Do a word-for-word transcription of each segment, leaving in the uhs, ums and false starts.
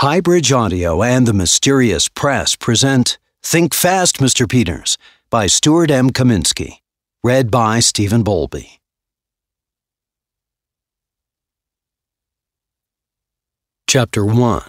Highbridge Audio and the Mysterious Press present Think Fast, Mister Peters by Stuart M. Kaminsky, read by Stephen Bowlby. Chapter one.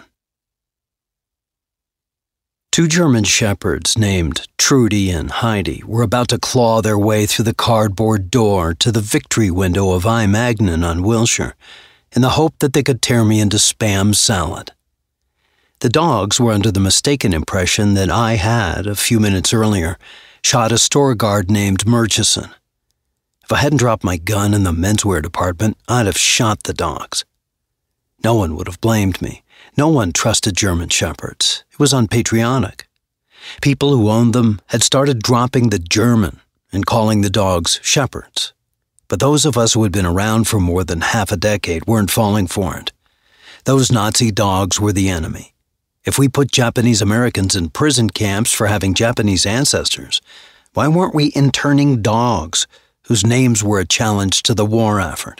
Two German shepherds named Trudy and Heidi were about to claw their way through the cardboard door to the Victory window of I. Magnin on Wilshire in the hope that they could tear me into Spam salad. The dogs were under the mistaken impression that I had, a few minutes earlier, shot a store guard named Murchison. If I hadn't dropped my gun in the menswear department, I'd have shot the dogs. No one would have blamed me. No one trusted German shepherds. It was unpatriotic. People who owned them had started dropping the German and calling the dogs shepherds. But those of us who had been around for more than half a decade weren't falling for it. Those Nazi dogs were the enemy. If we put Japanese Americans in prison camps for having Japanese ancestors, why weren't we interning dogs whose names were a challenge to the war effort?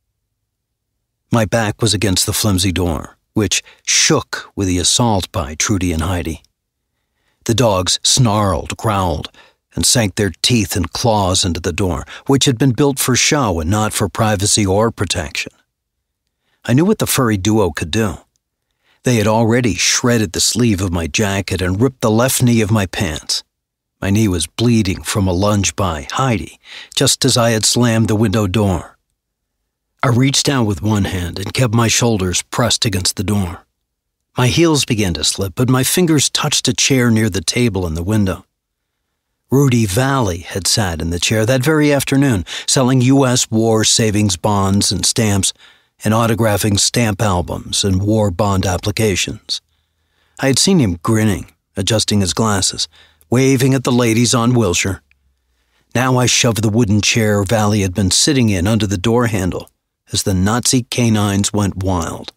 My back was against the flimsy door, which shook with the assault by Trudy and Heidi. The dogs snarled, growled, and sank their teeth and claws into the door, which had been built for show and not for privacy or protection. I knew what the furry duo could do. They had already shredded the sleeve of my jacket and ripped the left knee of my pants. My knee was bleeding from a lunge by Heidi, just as I had slammed the window door. I reached out with one hand and kept my shoulders pressed against the door. My heels began to slip, but my fingers touched a chair near the table in the window. Rudy Valley had sat in the chair that very afternoon, selling U S war savings bonds and stamps, and autographing stamp albums and war bond applications. I had seen him grinning, adjusting his glasses, waving at the ladies on Wilshire. Now I shoved the wooden chair Valley had been sitting in under the door handle as the Nazi canines went wild.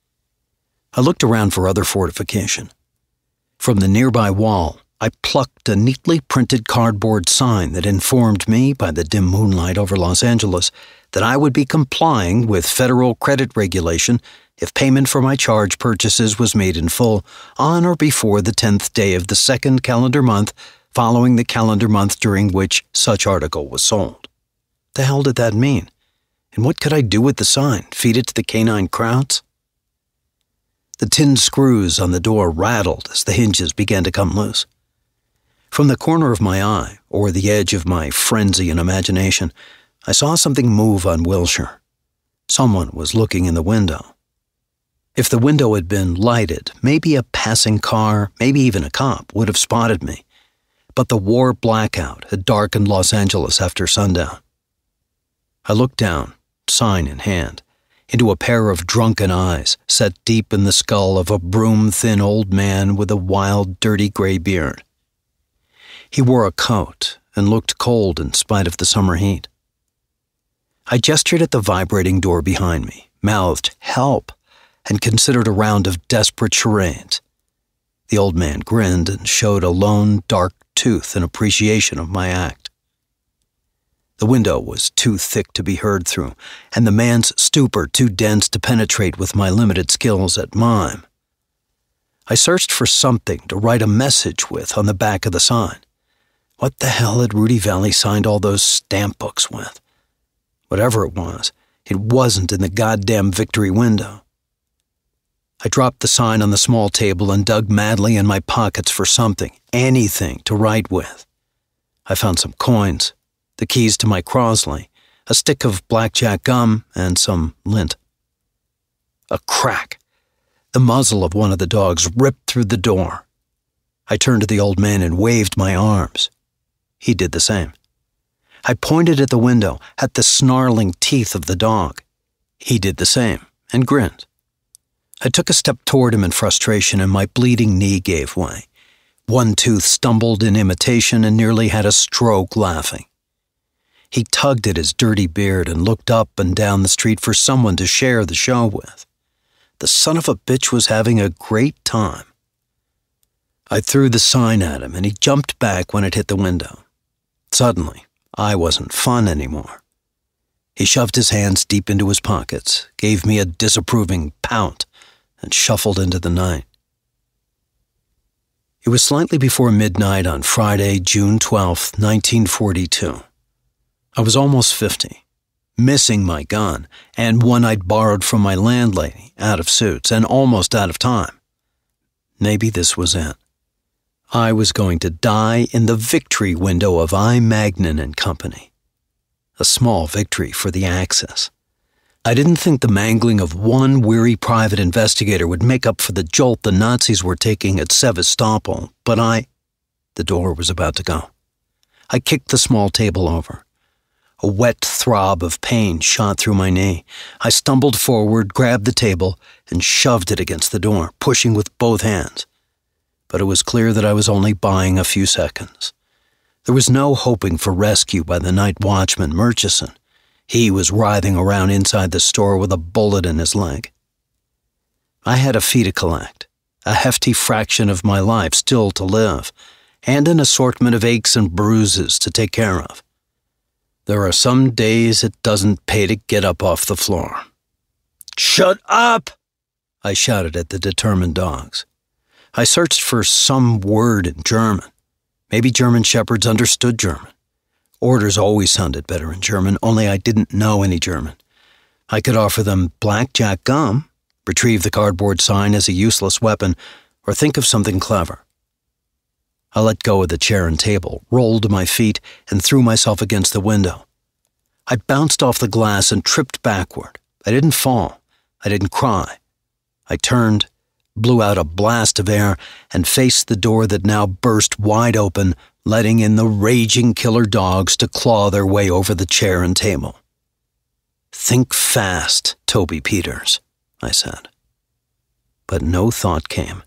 I looked around for other fortification. From the nearby wall, I plucked a neatly printed cardboard sign that informed me, by the dim moonlight over Los Angeles, that I would be complying with federal credit regulation if payment for my charge purchases was made in full on or before the tenth day of the second calendar month following the calendar month during which such article was sold. The hell did that mean? And what could I do with the sign? Feed it to the canine crowds? The tin screws on the door rattled as the hinges began to come loose. From the corner of my eye, or the edge of my frenzy and imagination, I saw something move on Wilshire. Someone was looking in the window. If the window had been lighted, maybe a passing car, maybe even a cop, would have spotted me. But the war blackout had darkened Los Angeles after sundown. I looked down, sign in hand, into a pair of drunken eyes set deep in the skull of a broom-thin old man with a wild, dirty gray beard. He wore a coat and looked cold in spite of the summer heat. I gestured at the vibrating door behind me, mouthed "help," and considered a round of desperate charades. The old man grinned and showed a lone, dark tooth in appreciation of my act. The window was too thick to be heard through, and the man's stupor too dense to penetrate with my limited skills at mime. I searched for something to write a message with on the back of the sign. What the hell had Rudy Valley signed all those stamp books with? Whatever it was, it wasn't in the goddamn Victory window. I dropped the sign on the small table and dug madly in my pockets for something, anything to write with. I found some coins, the keys to my Crosley, a stick of blackjack gum, and some lint. A crack. The muzzle of one of the dogs ripped through the door. I turned to the old man and waved my arms. He did the same. I pointed at the window, at the snarling teeth of the dog. He did the same, and grinned. I took a step toward him in frustration, and my bleeding knee gave way. One tooth stumbled in imitation and nearly had a stroke laughing. He tugged at his dirty beard and looked up and down the street for someone to share the show with. The son of a bitch was having a great time. I threw the sign at him, and he jumped back when it hit the window. Suddenly, I wasn't fun anymore. He shoved his hands deep into his pockets, gave me a disapproving pout, and shuffled into the night. It was slightly before midnight on Friday, June twelfth, nineteen forty-two. I was almost fifty, missing my gun, and one I'd borrowed from my landlady, out of suits, and almost out of time. Maybe this was it. I was going to die in the victory window of I. Magnin and Company. A small victory for the Axis. I didn't think the mangling of one weary private investigator would make up for the jolt the Nazis were taking at Sevastopol, but I... The door was about to go. I kicked the small table over. A wet throb of pain shot through my knee. I stumbled forward, grabbed the table, and shoved it against the door, pushing with both hands. But it was clear that I was only buying a few seconds. There was no hoping for rescue by the night watchman, Murchison. He was writhing around inside the store with a bullet in his leg. I had a fee to collect, a hefty fraction of my life still to live, and an assortment of aches and bruises to take care of. There are some days it doesn't pay to get up off the floor. "Shut up!" I shouted at the determined dogs. I searched for some word in German. Maybe German shepherds understood German. Orders always sounded better in German, only I didn't know any German. I could offer them blackjack gum, retrieve the cardboard sign as a useless weapon, or think of something clever. I let go of the chair and table, rolled to my feet, and threw myself against the window. I bounced off the glass and tripped backward. I didn't fall. I didn't cry. I turned, blew out a blast of air, and faced the door that now burst wide open, letting in the raging killer dogs to claw their way over the chair and table. "Think fast, Toby Peters," I said. But no thought came.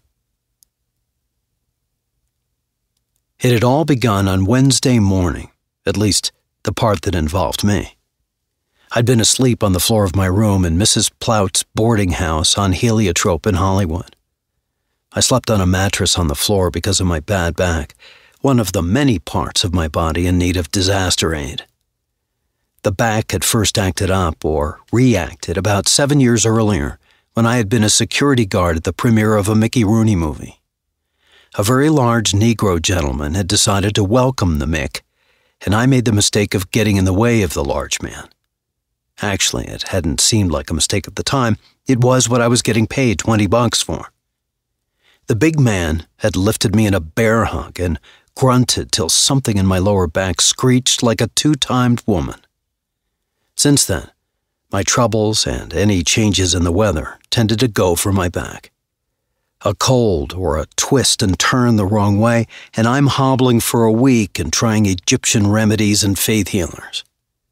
It had all begun on Wednesday morning, at least the part that involved me. I'd been asleep on the floor of my room in Missus Plout's boarding house on Heliotrope in Hollywood. I slept on a mattress on the floor because of my bad back, one of the many parts of my body in need of disaster aid. The back had first acted up, or reacted, about seven years earlier when I had been a security guard at the premiere of a Mickey Rooney movie. A very large Negro gentleman had decided to welcome the Mick, and I made the mistake of getting in the way of the large man. Actually, it hadn't seemed like a mistake at the time. It was what I was getting paid twenty bucks for. The big man had lifted me in a bear hug and grunted till something in my lower back screeched like a two-timed woman. Since then, my troubles and any changes in the weather tended to go for my back. A cold or a twist and turn the wrong way, and I'm hobbling for a week and trying Egyptian remedies and faith healers.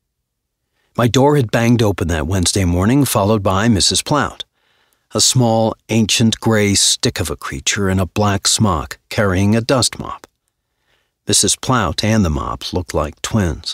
My door had banged open that Wednesday morning, followed by Missus Plout, a small, ancient gray stick of a creature in a black smock carrying a dust mop. Missus Plout and the mop looked like twins.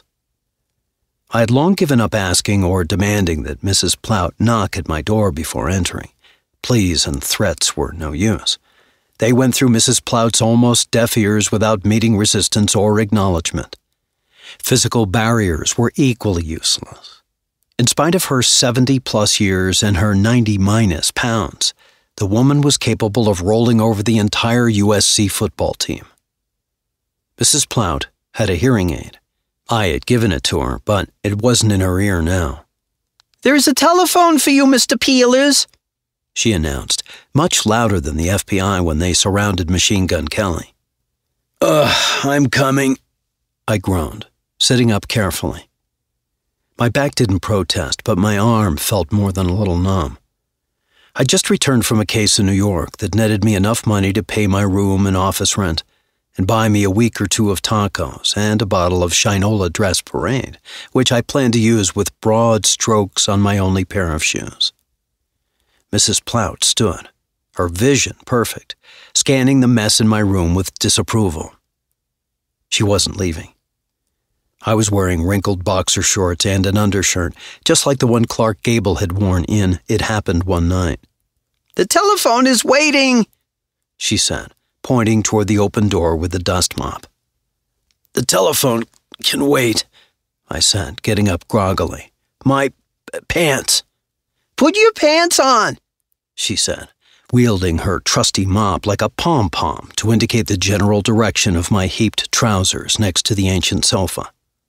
I had long given up asking or demanding that Missus Plout knock at my door before entering. Pleas and threats were no use. They went through Missus Plout's almost deaf ears without meeting resistance or acknowledgement. Physical barriers were equally useless. In spite of her seventy-plus years and her ninety-minus pounds, the woman was capable of rolling over the entire U S C football team. Missus Plout had a hearing aid. I had given it to her, but it wasn't in her ear now. "There's a telephone for you, Mister Peelers," she announced, much louder than the F B I when they surrounded Machine Gun Kelly. "Ugh, I'm coming," I groaned, sitting up carefully. My back didn't protest, but my arm felt more than a little numb. I'd just returned from a case in New York that netted me enough money to pay my room and office rent and buy me a week or two of tacos and a bottle of Shinola Dress Parade, which I planned to use with broad strokes on my only pair of shoes. Missus Plout stood, her vision perfect, scanning the mess in my room with disapproval. She wasn't leaving. I was wearing wrinkled boxer shorts and an undershirt, just like the one Clark Gable had worn in It Happened One Night. "The telephone is waiting," she said, pointing toward the open door with the dust mop. "The telephone can wait," I said, getting up groggily. "My p- pants." "Put your pants on," she said, wielding her trusty mop like a pom-pom to indicate the general direction of my heaped trousers next to the ancient sofa.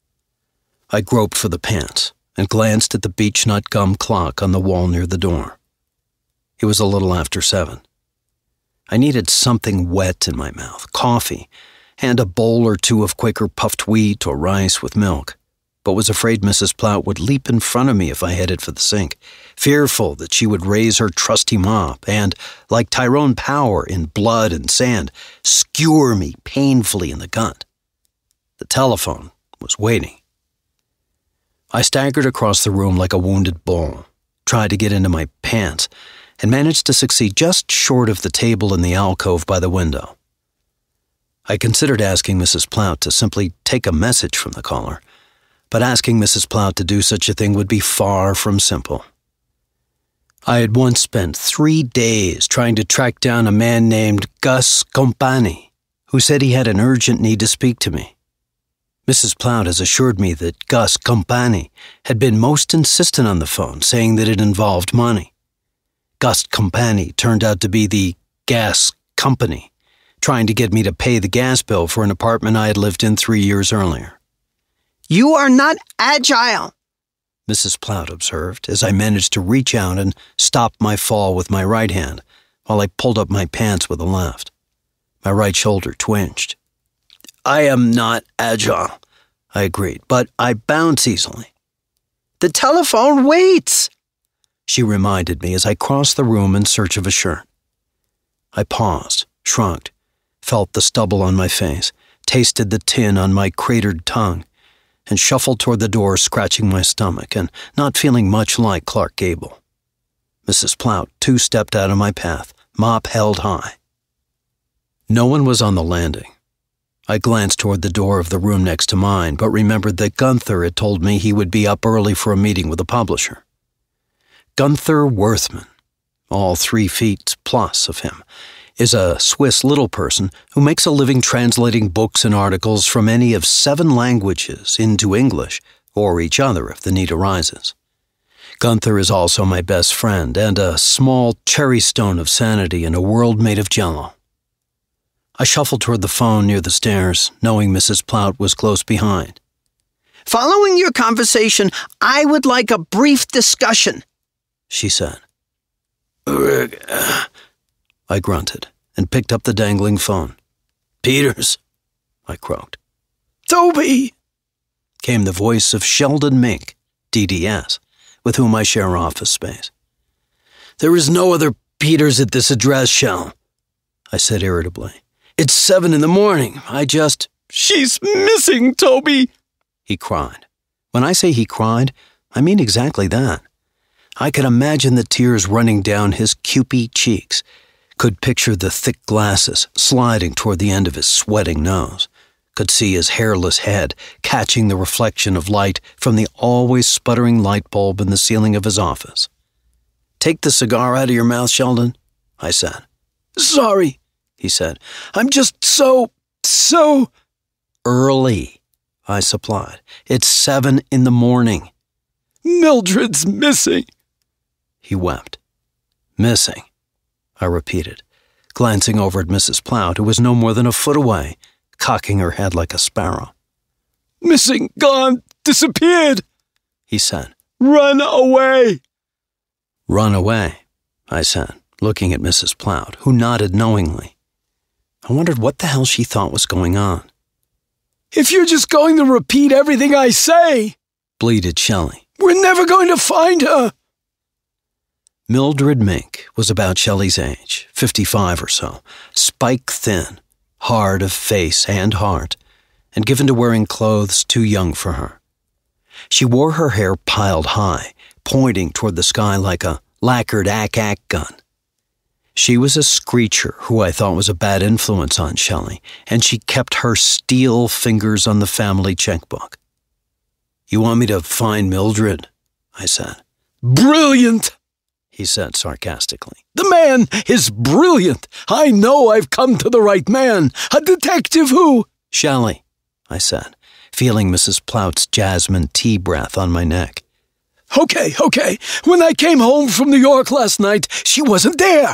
I groped for the pants and glanced at the beechnut gum clock on the wall near the door. It was a little after seven. I needed something wet in my mouth, coffee, and a bowl or two of Quaker puffed wheat or rice with milk, but was afraid Missus Plout would leap in front of me if I headed for the sink, fearful that she would raise her trusty mop and, like Tyrone Power in Blood and Sand, skewer me painfully in the gut. The telephone was waiting. I staggered across the room like a wounded bull, tried to get into my pants, and managed to succeed just short of the table in the alcove by the window. I considered asking Missus Plout to simply take a message from the caller, but asking Missus Plout to do such a thing would be far from simple. I had once spent three days trying to track down a man named Gus Compani, who said he had an urgent need to speak to me. Missus Plout has assured me that Gus Compani had been most insistent on the phone, saying that it involved money. Gus Compani turned out to be the gas company, trying to get me to pay the gas bill for an apartment I had lived in three years earlier. "You are not agile," Missus Plout observed as I managed to reach out and stop my fall with my right hand while I pulled up my pants with the left. My right shoulder twinged. "I am not agile," I agreed, "but I bounce easily." "The telephone waits," she reminded me as I crossed the room in search of a shirt. I paused, shrugged, felt the stubble on my face, tasted the tin on my cratered tongue, and shuffled toward the door, scratching my stomach and not feeling much like Clark Gable. Missus Plout two-stepped out of my path, mop held high. No one was on the landing. I glanced toward the door of the room next to mine, but remembered that Gunther had told me he would be up early for a meeting with a publisher. Gunther Worthman, all three feet plus of him, is a Swiss little person who makes a living translating books and articles from any of seven languages into English, or each other if the need arises. Gunther is also my best friend and a small cherry stone of sanity in a world made of jello. I shuffled toward the phone near the stairs, knowing Missus Plout was close behind. "Following your conversation, I would like a brief discussion," she said. I grunted and picked up the dangling phone. "Peters," I croaked. "Toby," came the voice of Sheldon Mink, D D S, with whom I share office space. "There is no other Peters at this address, Shell," I said irritably. "It's seven in the morning. I just—" "She's missing, Toby," he cried. When I say he cried, I mean exactly that. I could imagine the tears running down his cupid cheeks, could picture the thick glasses sliding toward the end of his sweating nose, could see his hairless head catching the reflection of light from the always sputtering light bulb in the ceiling of his office. "Take the cigar out of your mouth, Sheldon," I said. "Sorry," he said. "I'm just so, so—" "Early," I supplied. "It's seven in the morning." "Mildred's missing," he wept. "Missing," I repeated, glancing over at Missus Plout, who was no more than a foot away, cocking her head like a sparrow. "Missing, gone, disappeared," he said. "Run away." "Run away," I said, looking at Missus Plout, who nodded knowingly. I wondered what the hell she thought was going on. "If you're just going to repeat everything I say," bleated Shelley, "we're never going to find her." Mildred Mink was about Shelley's age, fifty-five or so, spike-thin, hard of face and heart, and given to wearing clothes too young for her. She wore her hair piled high, pointing toward the sky like a lacquered ack-ack gun. She was a screecher who I thought was a bad influence on Shelley, and she kept her steel fingers on the family checkbook. "You want me to find Mildred?" I said. "Brilliant," he said sarcastically. "The man is brilliant. I know I've come to the right man. A detective who—" "Shelley," I said, feeling Missus Plout's jasmine tea breath on my neck. "Okay, okay. When I came home from New York last night, she wasn't there.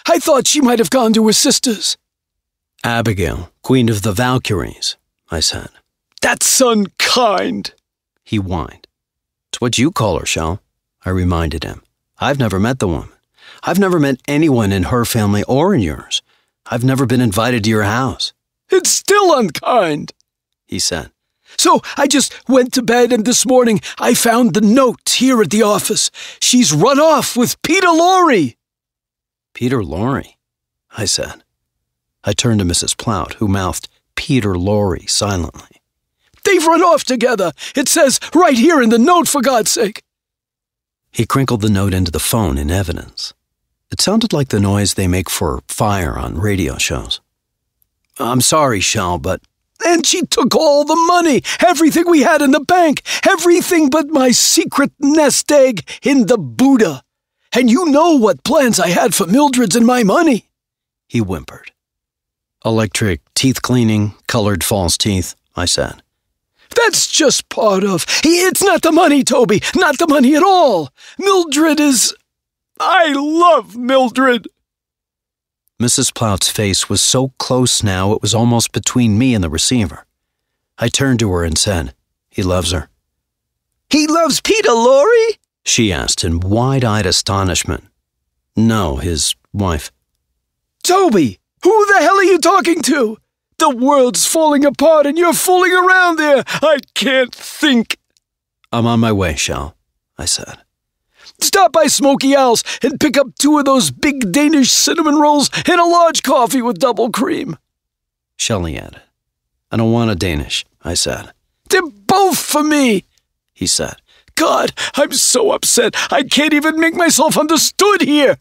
I thought she might have gone to her sister's." "Abigail, Queen of the Valkyries," I said. "That's unkind," he whined. "It's what you call her, Shell," I reminded him. "I've never met the woman. I've never met anyone in her family or in yours. I've never been invited to your house." "It's still unkind," he said. "So I just went to bed, and this morning I found the note here at the office. She's run off with Peter Lorre." "Peter Lorre?" I said. I turned to Missus Plout, who mouthed Peter Lorre silently. "They've run off together. It says right here in the note, for God's sake." He crinkled the note into the phone in evidence. It sounded like the noise they make for fire on radio shows. "I'm sorry, Shell, but..." "And she took all the money, everything we had in the bank, everything but my secret nest egg in the Buddha. And you know what plans I had for Mildred's and my money," he whimpered. "Electric teeth cleaning, colored false teeth," I said. "That's just part of... It's not the money, Toby, not the money at all. Mildred is... I love Mildred." Missus Plout's face was so close now it was almost between me and the receiver. I turned to her and said, "He loves her." "He loves Peter Lorre?" she asked in wide-eyed astonishment. "No, his wife." "Toby, who the hell are you talking to? The world's falling apart and you're fooling around there. I can't think." "I'm on my way, Shell," I said. "Stop by Smoky Owl's and pick up two of those big Danish cinnamon rolls and a large coffee with double cream." Shelley added. "I don't want a Danish," I said. "They're both for me," he said. "God, I'm so upset. I can't even make myself understood here."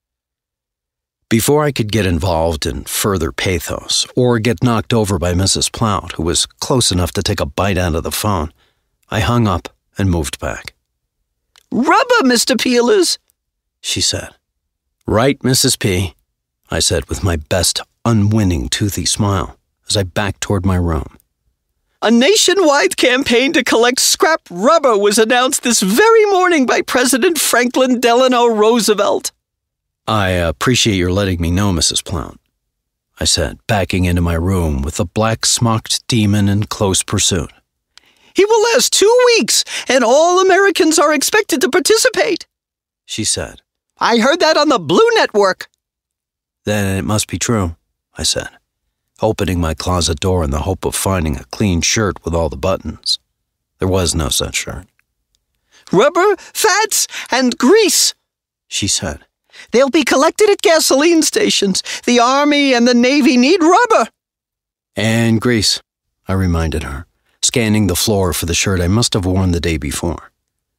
Before I could get involved in further pathos or get knocked over by Missus Plout, who was close enough to take a bite out of the phone, I hung up and moved back. "Rubber, Mister Peelers," she said. "Right, Missus P," I said with my best unwinning toothy smile as I backed toward my room. "A nationwide campaign to collect scrap rubber was announced this very morning by President Franklin Delano Roosevelt." "I appreciate your letting me know, Missus Plout," I said, backing into my room with the black-smocked demon in close pursuit. "He will last two weeks, and all Americans are expected to participate," she said. "I heard that on the Blue Network." "Then it must be true," I said, opening my closet door in the hope of finding a clean shirt with all the buttons. There was no such shirt. "Rubber, fats, and grease," she said. "They'll be collected at gasoline stations. The Army and the Navy need rubber." "And grease," I reminded her, scanning the floor for the shirt I must have worn the day before.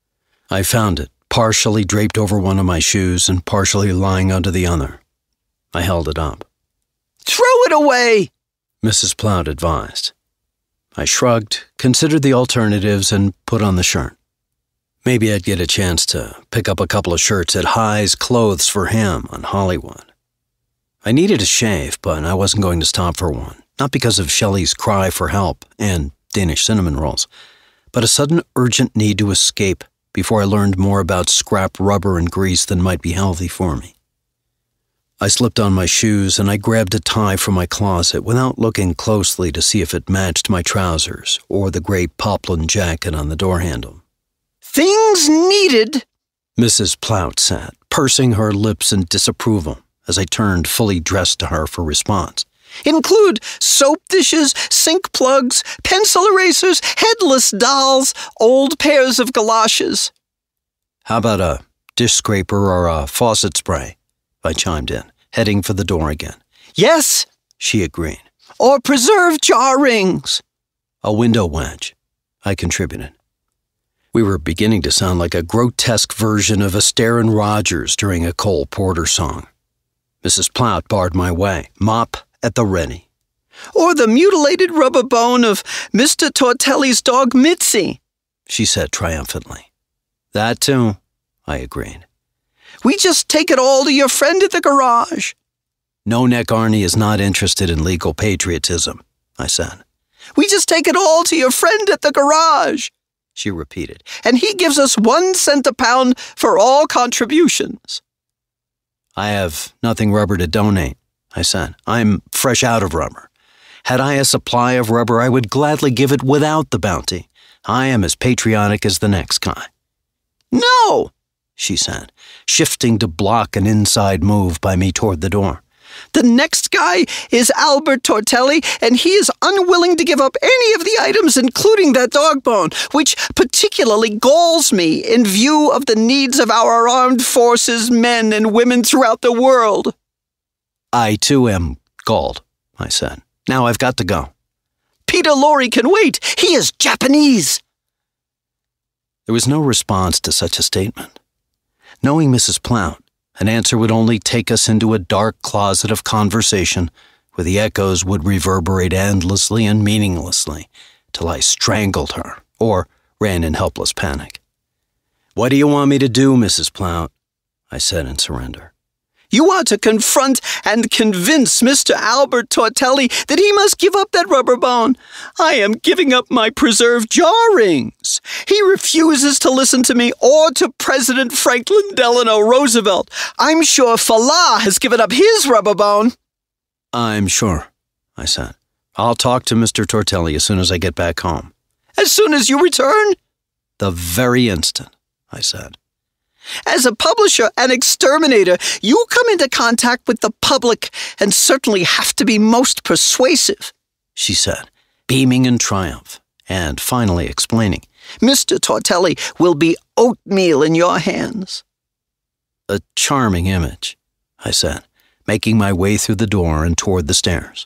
I found it, partially draped over one of my shoes and partially lying under the other. I held it up. "Throw it away," Missus Plout advised. I shrugged, considered the alternatives, and put on the shirt. Maybe I'd get a chance to pick up a couple of shirts at High's Clothes for Him on Hollywood. I needed a shave, but I wasn't going to stop for one, not because of Shelley's cry for help and Danish cinnamon rolls, but a sudden urgent need to escape before I learned more about scrap rubber and grease than might be healthy for me. I slipped on my shoes and I grabbed a tie from my closet without looking closely to see if it matched my trousers or the gray poplin jacket on the door handle. "Things needed," Missus Plout said, pursing her lips in disapproval as I turned fully dressed to her for response. "include soap dishes, sink plugs, pencil erasers, headless dolls, old pairs of galoshes." "How about a dish scraper or a faucet spray?" I chimed in, heading for the door again. "Yes," she agreed. "Or preserved jar rings." "A window wedge," I contributed. We were beginning to sound like a grotesque version of Astaire and Rogers during a Cole Porter song. Missus Plout barred my way, mop at the ready. "Or the mutilated rubber bone of Mister Tortelli's dog Mitzi," she said triumphantly. "That too," I agreed. "We just take it all to your friend at the garage." "No Neck Arnie is not interested in legal patriotism," I said. "We just take it all to your friend at the garage," she repeated, "and he gives us one cent a pound for all contributions." I have nothing rubber to donate, I said. I'm fresh out of rubber. Had I a supply of rubber, I would gladly give it without the bounty. I am as patriotic as the next guy. No, she said, shifting to block an inside move by me toward the door. The next guy is Albert Tortelli, and he is unwilling to give up any of the items, including that dog bone, which particularly galls me in view of the needs of our armed forces, men and women throughout the world. I, too, am galled, I said. Now I've got to go. Peter Lorre can wait. He is Japanese. There was no response to such a statement. Knowing Missus Plout, an answer would only take us into a dark closet of conversation where the echoes would reverberate endlessly and meaninglessly till I strangled her or ran in helpless panic. What do you want me to do, Missus Plout? I said in surrender. You are to confront and convince Mister Albert Tortelli that he must give up that rubber bone. I am giving up my preserved jaw rings. He refuses to listen to me or to President Franklin Delano Roosevelt. I'm sure Falah has given up his rubber bone. I'm sure, I said. I'll talk to Mister Tortelli as soon as I get back home. As soon as you return? The very instant, I said. As a publisher and exterminator, you come into contact with the public and certainly have to be most persuasive, she said, beaming in triumph, and finally explaining, Mister Tortelli will be oatmeal in your hands. A charming image, I said, making my way through the door and toward the stairs.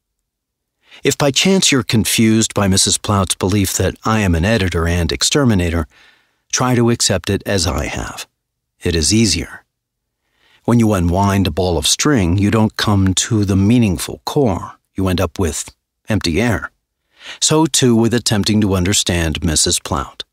If by chance you're confused by Missus Plout's belief that I am an editor and exterminator, try to accept it as I have. It is easier. When you unwind a ball of string, you don't come to the meaningful core. You end up with empty air. So too with attempting to understand Missus Plout.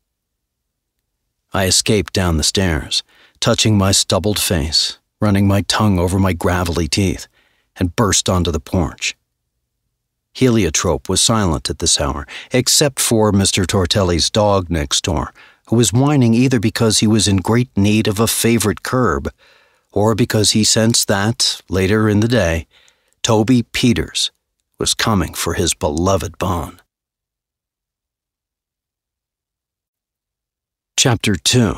I escaped down the stairs, touching my stubbled face, running my tongue over my gravelly teeth, and burst onto the porch. Heliotrope was silent at this hour, except for Mister Tortelli's dog next door, who was whining either because he was in great need of a favorite curb, or because he sensed that, later in the day, Toby Peters was coming for his beloved bone. Chapter two.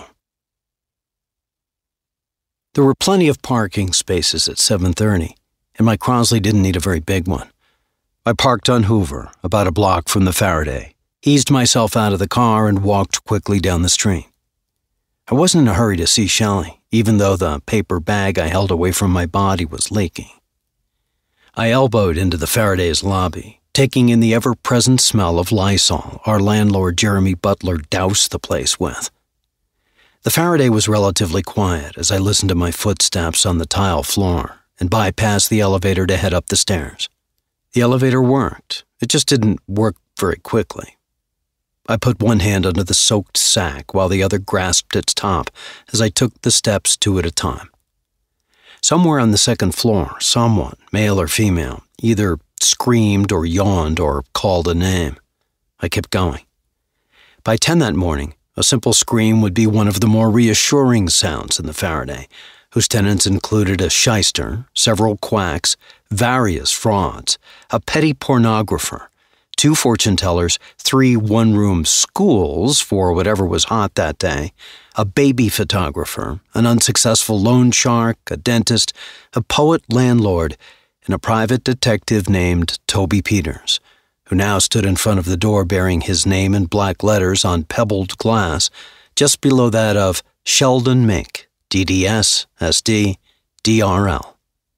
There were plenty of parking spaces at seven thirty, and my Crosley didn't need a very big one. I parked on Hoover, about a block from the Faraday, eased myself out of the car, and walked quickly down the street. I wasn't in a hurry to see Shelley, even though the paper bag I held away from my body was leaking. I elbowed into the Faraday's lobby, taking in the ever-present smell of Lysol our landlord Jeremy Butler doused the place with. The Faraday was relatively quiet as I listened to my footsteps on the tile floor and bypassed the elevator to head up the stairs. The elevator worked. It just didn't work very quickly. I put one hand under the soaked sack while the other grasped its top as I took the steps two at a time. Somewhere on the second floor, someone, male or female, either screamed or yawned or called a name. I kept going. By ten that morning, a simple scream would be one of the more reassuring sounds in the Faraday, whose tenants included a shyster, several quacks, various frauds, a petty pornographer, two fortune-tellers, three one-room schools for whatever was hot that day, a baby photographer, an unsuccessful loan shark, a dentist, a poet landlord, and a private detective named Toby Peters, who now stood in front of the door bearing his name in black letters on pebbled glass, just below that of Sheldon Mink, D D S, S D, D R L.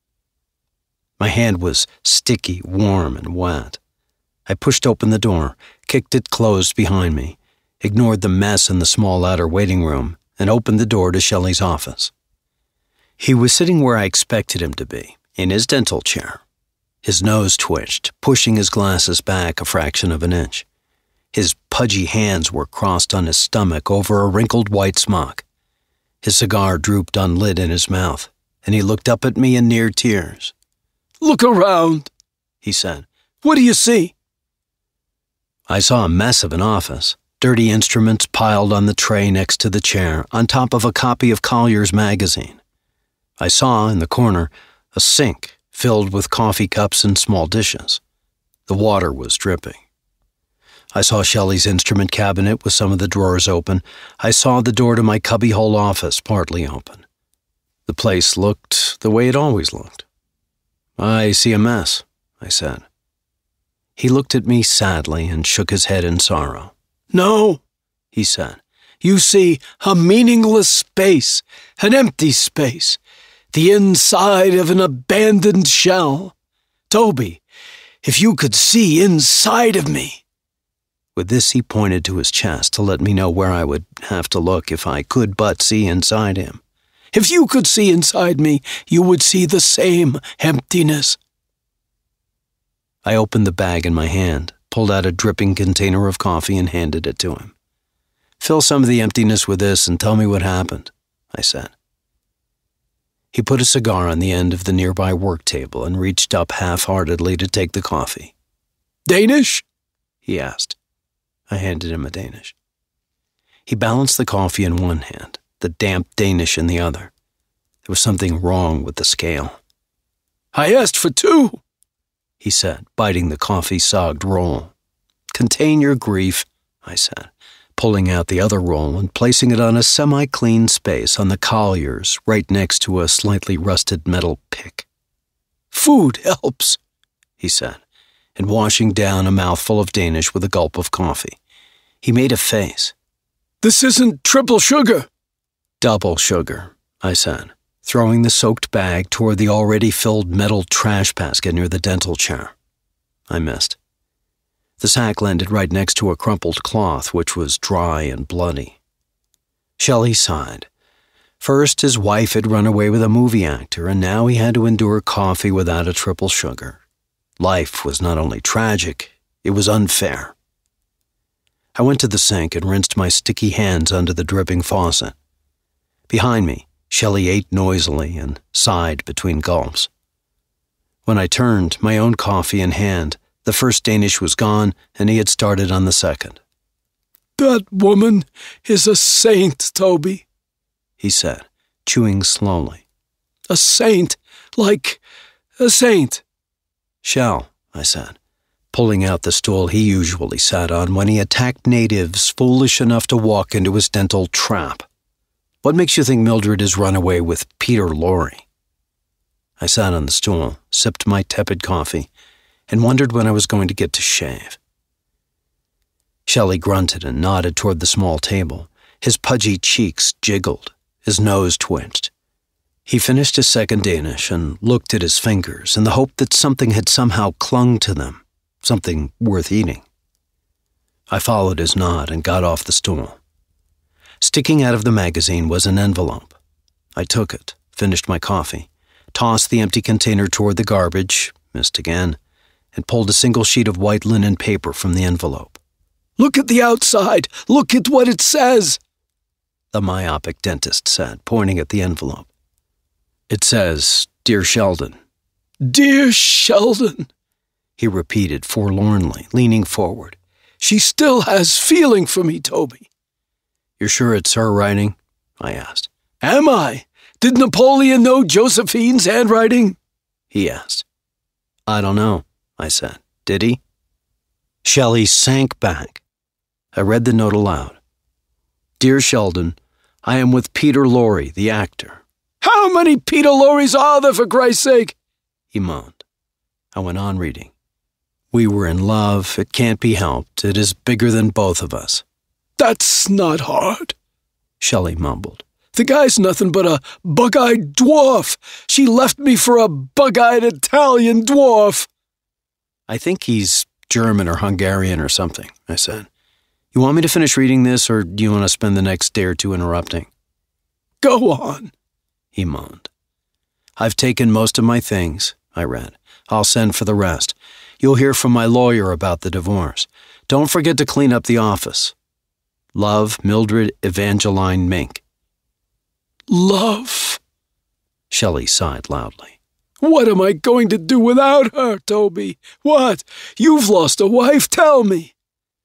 My hand was sticky, warm, and wet. I pushed open the door, kicked it closed behind me, ignored the mess in the small outer waiting room, and opened the door to Shelley's office. He was sitting where I expected him to be, in his dental chair. His nose twitched, pushing his glasses back a fraction of an inch. His pudgy hands were crossed on his stomach over a wrinkled white smock. His cigar drooped unlit in his mouth, and he looked up at me in near tears. "Look around," he said. "What do you see?" I saw a mess of an office, dirty instruments piled on the tray next to the chair, on top of a copy of Collier's magazine. I saw, in the corner, a sink filled with coffee cups and small dishes. The water was dripping. I saw Shelley's instrument cabinet with some of the drawers open. I saw the door to my cubbyhole office partly open. The place looked the way it always looked. "I see a mess," I said. He looked at me sadly and shook his head in sorrow. "No," he said. "You see a meaningless space, an empty space, the inside of an abandoned shell. Toby, if you could see inside of me." With this he pointed to his chest to let me know where I would have to look if I could but see inside him. "If you could see inside me, you would see the same emptiness." I opened the bag in my hand, pulled out a dripping container of coffee and handed it to him. "Fill some of the emptiness with this and tell me what happened," I said. He put a cigar on the end of the nearby work table and reached up half-heartedly to take the coffee. "Danish?" he asked. I handed him a Danish. He balanced the coffee in one hand, the damp Danish in the other. There was something wrong with the scale. "I asked for two," he said, biting the coffee-sogged roll. "Contain your grief," I said, pulling out the other roll and placing it on a semi-clean space on the colliers right next to a slightly rusted metal pick. "Food helps," he said, and washing down a mouthful of Danish with a gulp of coffee. He made a face. "This isn't triple sugar." "Double sugar," I said, throwing the soaked bag toward the already filled metal trash basket near the dental chair. I missed. The sack landed right next to a crumpled cloth which was dry and bloody. Shelley sighed. First, his wife had run away with a movie actor, and now he had to endure coffee without a triple sugar. Life was not only tragic, it was unfair. I went to the sink and rinsed my sticky hands under the dripping faucet. Behind me, Shelley ate noisily and sighed between gulps. When I turned, my own coffee in hand, the first Danish was gone, and he had started on the second. "That woman is a saint, Toby," he said, chewing slowly. "A saint, like a saint." "Shell," I said, pulling out the stool he usually sat on when he attacked natives foolish enough to walk into his dental trap. "What makes you think Mildred has run away with Peter Lorre?" I sat on the stool, sipped my tepid coffee, and wondered when I was going to get to shave. Shelley grunted and nodded toward the small table. His pudgy cheeks jiggled, his nose twitched. He finished his second Danish and looked at his fingers in the hope that something had somehow clung to them, something worth eating. I followed his nod and got off the stool. Sticking out of the magazine was an envelope. I took it, finished my coffee, tossed the empty container toward the garbage, missed again, and pulled a single sheet of white linen paper from the envelope. "Look at the outside! Look at what it says!" the myopic dentist said, pointing at the envelope. "It says, 'Dear Sheldon.'" "Dear Sheldon," he repeated forlornly, leaning forward. "She still has feeling for me, Toby." "You're sure it's her writing?" I asked. "Am I? Did Napoleon know Josephine's handwriting?" he asked. "I don't know," I said. "Did he?" Shelley sank back. I read the note aloud. "Dear Sheldon, I am with Peter Lorre, the actor." "How many Peter Lorres are there, for Christ's sake?" he moaned. I went on reading. "We were in love. It can't be helped. It is bigger than both of us." "That's not hard," Shelley mumbled. "The guy's nothing but a bug-eyed dwarf. She left me for a bug-eyed Italian dwarf." "I think he's German or Hungarian or something," I said. "You want me to finish reading this, or do you want to spend the next day or two interrupting?" "Go on," he moaned. "I've taken most of my things," I read. "I'll send for the rest. You'll hear from my lawyer about the divorce. Don't forget to clean up the office. Love, Mildred Evangeline Mink." "Love?" Shelley sighed loudly. "What am I going to do without her, Toby? What? You've lost a wife, tell me."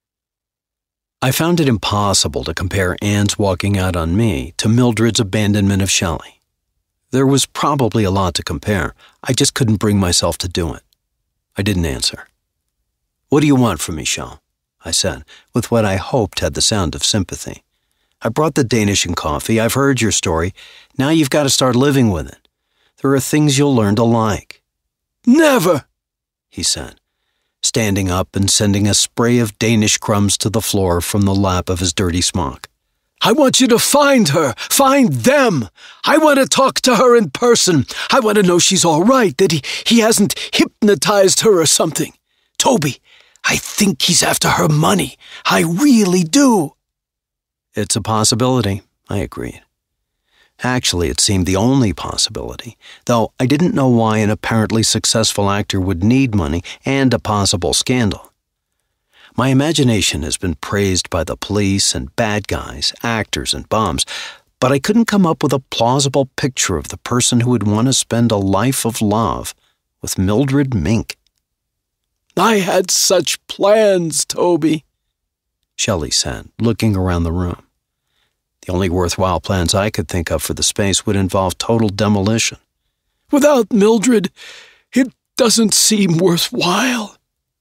I found it impossible to compare Anne's walking out on me to Mildred's abandonment of Shelley. There was probably a lot to compare. I just couldn't bring myself to do it. I didn't answer. "What do you want from me, Shell?" I said, with what I hoped had the sound of sympathy. "I brought the Danish and coffee. I've heard your story. Now you've got to start living with it. There are things you'll learn to like." "Never," he said, standing up and sending a spray of Danish crumbs to the floor from the lap of his dirty smock. "I want you to find her, find them. I want to talk to her in person. I want to know she's all right, that he, he hasn't hypnotized her or something. Toby, I think he's after her money. I really do." "It's a possibility," I agreed. Actually, it seemed the only possibility, though I didn't know why an apparently successful actor would need money and a possible scandal. My imagination has been praised by the police and bad guys, actors and bums, but I couldn't come up with a plausible picture of the person who would want to spend a life of love with Mildred Mink. "I had such plans, Toby," Shelley said, looking around the room. The only worthwhile plans I could think of for the space would involve total demolition. "Without Mildred, it doesn't seem worthwhile."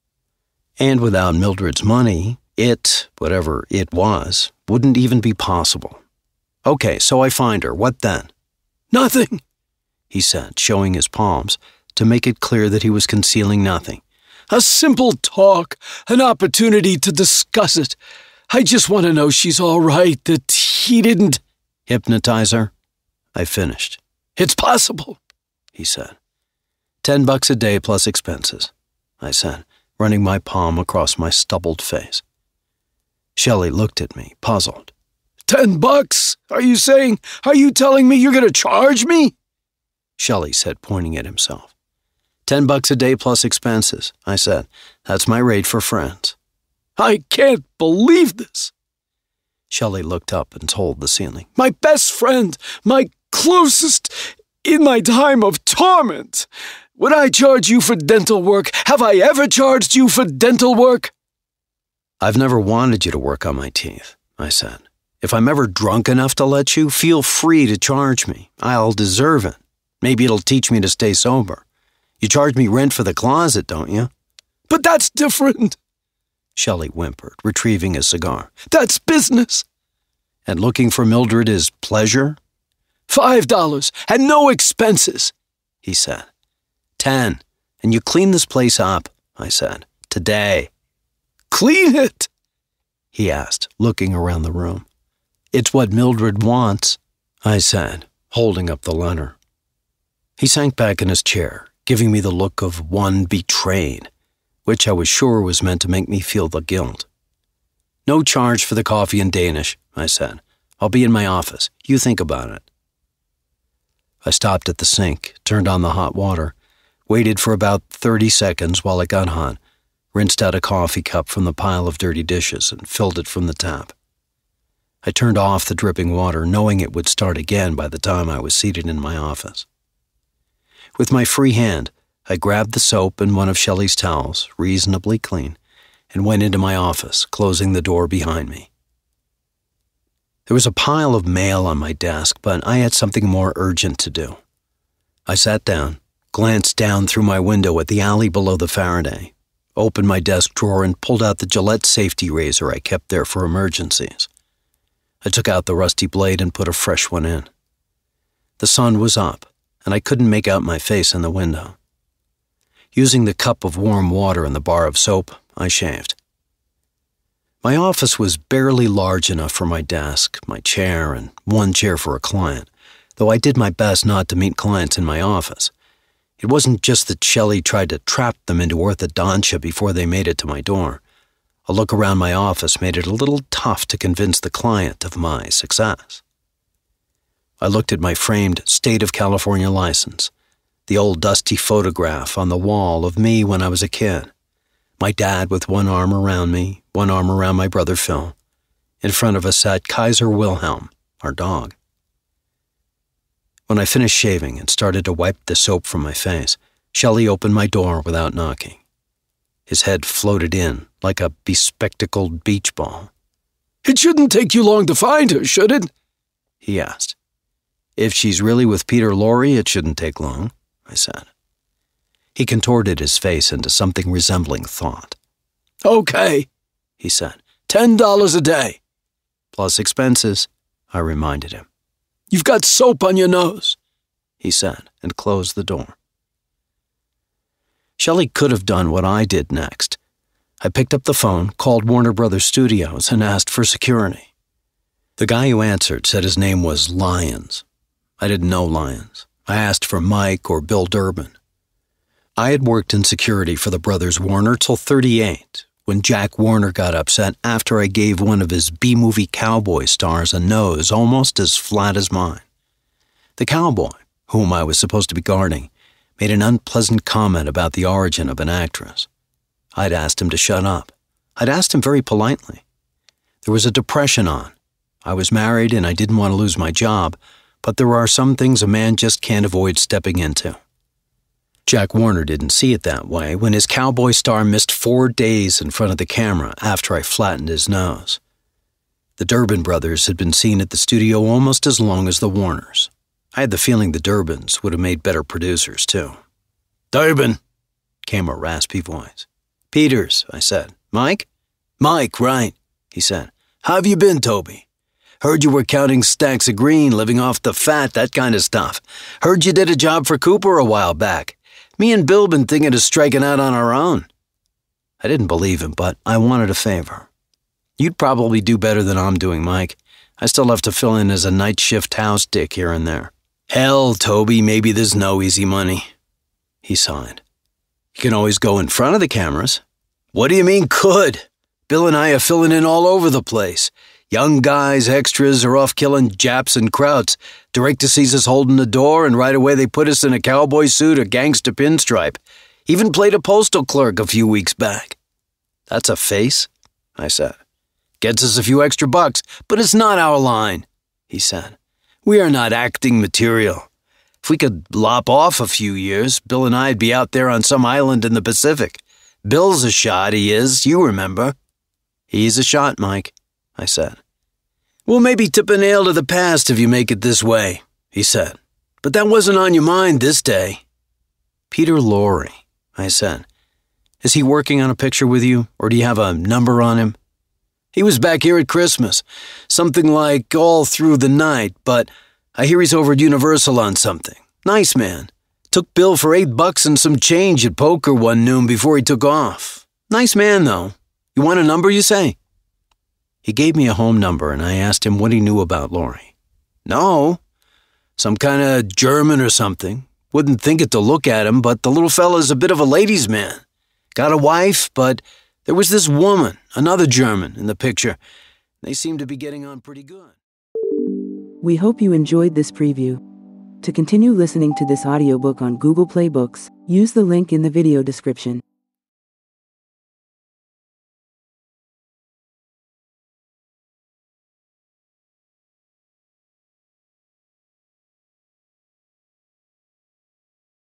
And without Mildred's money, it, whatever it was, wouldn't even be possible. "Okay, so I find her. What then?" "Nothing," he said, showing his palms to make it clear that he was concealing nothing. "A simple talk, an opportunity to discuss it. I just want to know she's all right, that he didn't—" "Hypnotize her?" I finished. "It's possible," he said. Ten bucks a day plus expenses," I said, running my palm across my stubbled face. Shelley looked at me, puzzled. Ten bucks? Are you saying, are you telling me you're going to charge me?" Shelley said, pointing at himself. Ten bucks a day plus expenses," I said. "That's my rate for friends." "I can't believe this." Shelley looked up and told the ceiling. "My best friend, my closest in my time of torment. Would I charge you for dental work? Have I ever charged you for dental work?" "I've never wanted you to work on my teeth," I said. "If I'm ever drunk enough to let you, feel free to charge me. I'll deserve it. Maybe it'll teach me to stay sober. You charge me rent for the closet, don't you?" "But that's different," Shelley whimpered, retrieving his cigar. "That's business." "And looking for Mildred is pleasure?" Five dollars, and no expenses," he said. Ten, and you clean this place up, I said. Today. "Clean it?" he asked, looking around the room. "It's what Mildred wants," I said, holding up the letter. He sank back in his chair, giving me the look of one betrayed, which I was sure was meant to make me feel the guilt. "No charge for the coffee in Danish," I said. "I'll be in my office. You think about it." I stopped at the sink, turned on the hot water, waited for about thirty seconds while it got hot, rinsed out a coffee cup from the pile of dirty dishes, and filled it from the tap. I turned off the dripping water, knowing it would start again by the time I was seated in my office. With my free hand, I grabbed the soap and one of Shelley's towels, reasonably clean, and went into my office, closing the door behind me. There was a pile of mail on my desk, but I had something more urgent to do. I sat down, glanced down through my window at the alley below the Faraday, opened my desk drawer and pulled out the Gillette safety razor I kept there for emergencies. I took out the rusty blade and put a fresh one in. The sun was up, and I couldn't make out my face in the window. Using the cup of warm water and the bar of soap, I shaved. My office was barely large enough for my desk, my chair, and one chair for a client, though I did my best not to meet clients in my office. It wasn't just that Shelley tried to trap them into orthodontia before they made it to my door. A look around my office made it a little tough to convince the client of my success. I looked at my framed State of California license, the old dusty photograph on the wall of me when I was a kid. My dad with one arm around me, one arm around my brother Phil. In front of us sat Kaiser Wilhelm, our dog. When I finished shaving and started to wipe the soap from my face, Shelley opened my door without knocking. His head floated in like a bespectacled beach ball. "It shouldn't take you long to find her, should it?" he asked. If she's really with Peter Lorre, it shouldn't take long, I said. He contorted his face into something resembling thought. Okay, he said. Ten dollars a day. Plus expenses, I reminded him. You've got soap on your nose, he said, and closed the door. Shelley could have done what I did next. I picked up the phone, called Warner Brothers Studios, and asked for security. The guy who answered said his name was Lyons. I didn't know Lyons. I asked for Mike or Bill Durbin. I had worked in security for the brothers Warner till thirty-eight, when Jack Warner got upset after I gave one of his B-movie cowboy stars a nose almost as flat as mine. The cowboy, whom I was supposed to be guarding, made an unpleasant comment about the origin of an actress. I'd asked him to shut up. I'd asked him very politely. There was a depression on. I was married and I didn't want to lose my job, but there are some things a man just can't avoid stepping into. Jack Warner didn't see it that way when his cowboy star missed four days in front of the camera after I flattened his nose. The Durbin brothers had been seen at the studio almost as long as the Warners. I had the feeling the Durbins would have made better producers, too. Durbin, came a raspy voice. Peters, I said. Mike? Mike, right, he said. How have you been, Toby? Heard you were counting stacks of green, living off the fat, that kind of stuff. Heard you did a job for Cooper a while back. Me and Bill been thinking of striking out on our own. I didn't believe him, but I wanted a favor. You'd probably do better than I'm doing, Mike. I still have to fill in as a night shift house dick here and there. Hell, Toby, maybe there's no easy money. He sighed. You can always go in front of the cameras. What do you mean, could? Bill and I are filling in all over the place. Young guys, extras are off killing Japs and Krauts. Director sees us holding the door, and right away they put us in a cowboy suit or gangster pinstripe. Even played a postal clerk a few weeks back. That's a face, I said. Gets us a few extra bucks, but it's not our line, he said. We are not acting material. If we could lop off a few years, Bill and I'd be out there on some island in the Pacific. Bill's a shot, he is, you remember. He's a shot, Mike, I said. We'll maybe tip a nail to the past if you make it this way, he said. But that wasn't on your mind this day. Peter Lorre, I said. Is he working on a picture with you, or do you have a number on him? He was back here at Christmas. Something like all through the night, but I hear he's over at Universal on something. Nice man. Took Bill for eight bucks and some change at poker one noon before he took off. Nice man, though. You want a number, you say? He gave me a home number, and I asked him what he knew about Lorre. No. Some kind of German or something. Wouldn't think it to look at him, but the little fella's a bit of a ladies' man. Got a wife, but there was this woman, another German, in the picture. They seem to be getting on pretty good. We hope you enjoyed this preview. To continue listening to this audiobook on Google Play Books, use the link in the video description.